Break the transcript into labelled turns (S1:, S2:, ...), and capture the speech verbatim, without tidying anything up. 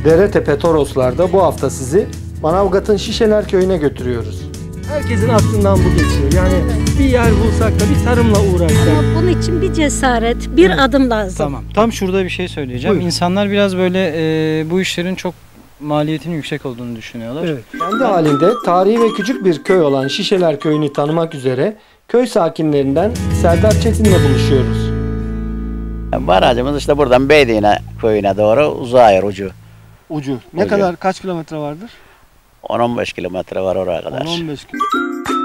S1: Deretepe Toroslar'da bu hafta sizi Manavgat'ın Şişeler Köyü'ne götürüyoruz.
S2: Herkesin aklından bu geçiyor. Yani bir yer bulsak da bir tarımla uğraşsak.
S3: Ama bunun için bir cesaret, bir
S2: Evet.
S3: adım lazım.
S4: Tamam. Tam şurada bir şey söyleyeceğim.
S2: Buyur.
S4: İnsanlar biraz böyle e, bu işlerin çok maliyetinin yüksek olduğunu düşünüyorlar.
S2: Evet.
S1: Kendi halinde tarihi ve küçük bir köy olan Şişeler Köyü'nü tanımak üzere köy sakinlerinden Serdar Çetin'le buluşuyoruz.
S5: Barajımız işte buradan Beydine köyüne doğru uzağır ucu.
S2: Ucu. Ne
S5: Ucu.
S2: kadar, kaç kilometre vardır?
S5: on on beş kilometre var oraya kadar.
S2: on on beş kilometre.